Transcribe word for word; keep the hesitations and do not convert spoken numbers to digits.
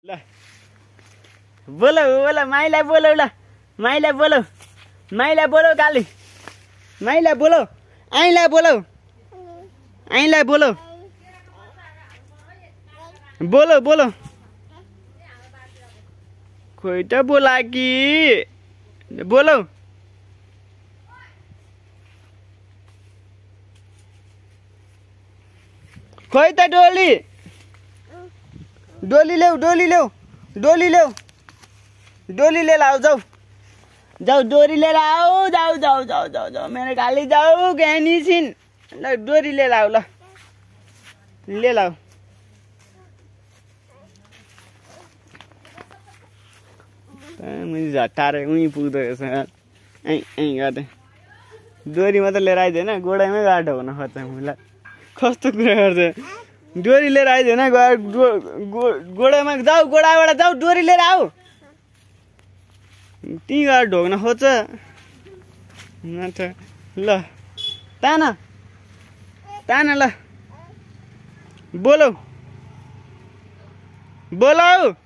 ल बोलो बोलो माइला बोलो ल माइला बोलो माइला बोलो काली माइला बोलो आइला बोलो आइला बोलो बोलो बोलो खोइ त बोला कि बोलो खोइ त डोली डोली ल्याऊ डोली ल्याऊ डोली ल्याऊ डोली लिएर आऊ जाऊ जाऊ डोरी लिएर आऊ जाऊ जाऊ जाऊ जाऊ जाऊ मेरो गाली जाऊ ज्ञानी छिन् ल डोरी लिएर आऊ ल लिएर आऊ मैले झट्टाएर उहीँ पुग्दो रहेछ ऐ ऐ गर्दै डोरी मात्रै लिएर आइदिएन गोडामै गाडो हुन खोज्छ मलाई कस्तो कुरा गर्छ डोरी लिएर आइदिएन गोडामा जाऊ गोडाबाट जाऊ डोरी लिएर आऊ त्यहीँ गएर ढोग्न खोज्छ ल तान तान ल बोलौ बोलौ